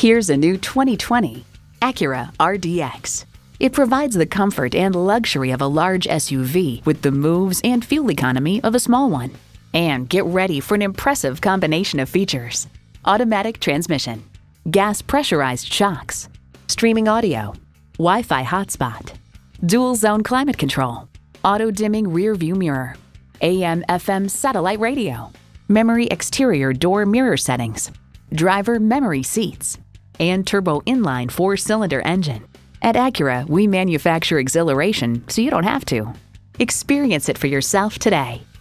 Here's a new 2020 Acura RDX. It provides the comfort and luxury of a large SUV with the moves and fuel economy of a small one. And get ready for an impressive combination of features: automatic transmission, gas pressurized shocks, streaming audio, Wi-Fi hotspot, dual zone climate control, auto dimming rear view mirror, AM/FM satellite radio, memory exterior door mirror settings, driver memory seats, and turbo inline 4-cylinder engine. At Acura, we manufacture exhilaration so you don't have to. Experience it for yourself today.